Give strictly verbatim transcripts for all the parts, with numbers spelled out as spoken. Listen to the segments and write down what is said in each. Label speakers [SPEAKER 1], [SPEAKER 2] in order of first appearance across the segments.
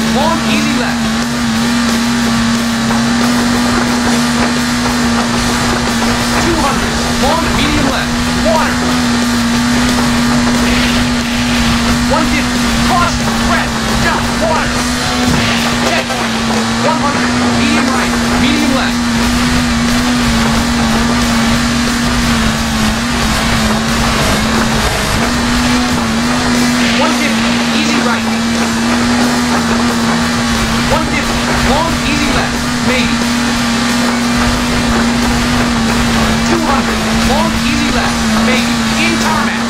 [SPEAKER 1] long, easy left. two hundred, long, medium left. Water. one fifty, caution, press, jump, water. Checkpoint. one hundred, medium right, medium left. one fifty, easy right. one fifty, long, easy left, maybe. two hundred, long, easy left, maybe. In tarmac.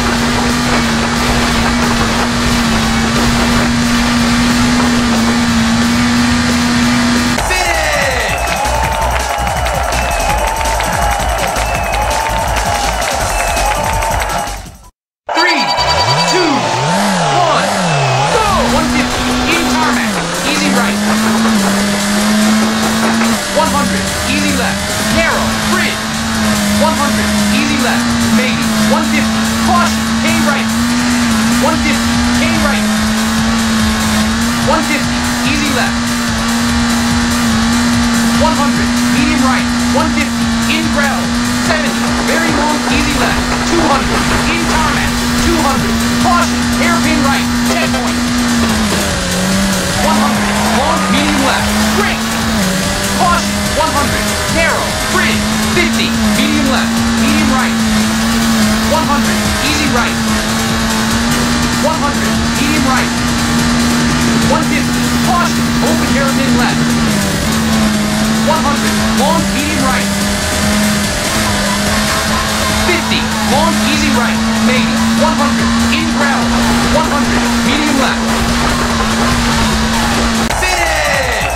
[SPEAKER 1] one fifty, easy left. one hundred, medium right. one fifty, in gravel. seventy, very long, easy left. two hundred, in tarmac. two hundred, caution, hairpin right. Checkpoint. one hundred, long, medium left. Brake. Caution, one hundred, narrow, bridge. fifty, medium left, medium right. one hundred, easy right. one hundred, medium right. one fifty, caution, open hairpin left. one hundred, long, medium right. fifty, long, easy right, maybe. one hundred, in gravel. one hundred, medium left. Finish!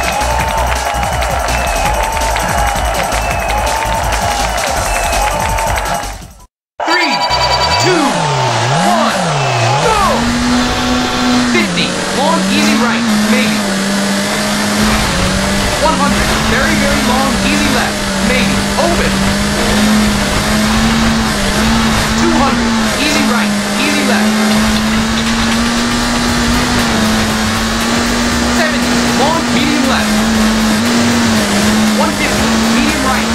[SPEAKER 1] Three, two, one, go! fifty, long, easy right, maybe. one hundred, very, very long, easy left, maybe. Open. two hundred, easy right, easy left. seventy, long, medium left. one fifty, medium right.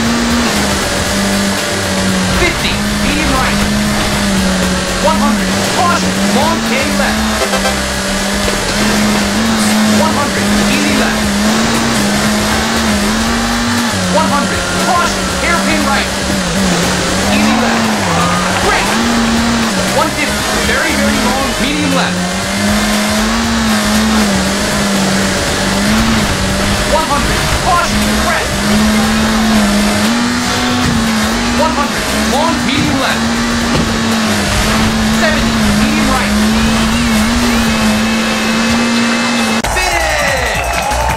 [SPEAKER 1] fifty, medium right. one hundred, caution, long, K left. one hundred, easy left. one hundred, caution, hairpin right. Easy left. Brake. one fifty, very, very long, medium left. one hundred, caution, press. one hundred, long, medium left. seventy, medium right. Finish!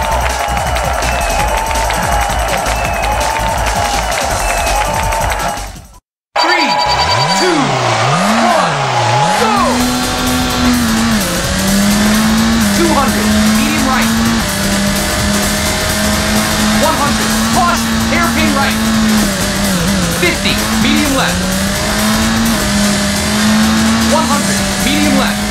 [SPEAKER 1] Three, two, one, go! two hundred, medium right. one hundred, caution, hairpin right. fifty, medium left. one hundred, medium left.